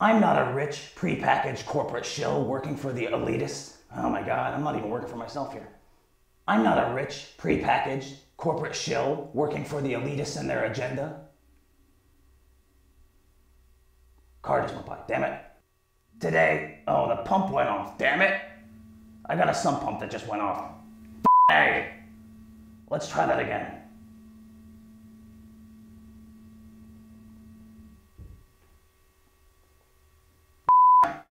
I'm not a rich, prepackaged corporate shill working for the elitists. Oh my God, I'm not even working for myself here. I'm not a rich, prepackaged corporate shill working for the elitists and their agenda. Car just went by, damn it. Today, oh, the pump went off, damn it. I got a sump pump that just went off. Hey, let's try that again.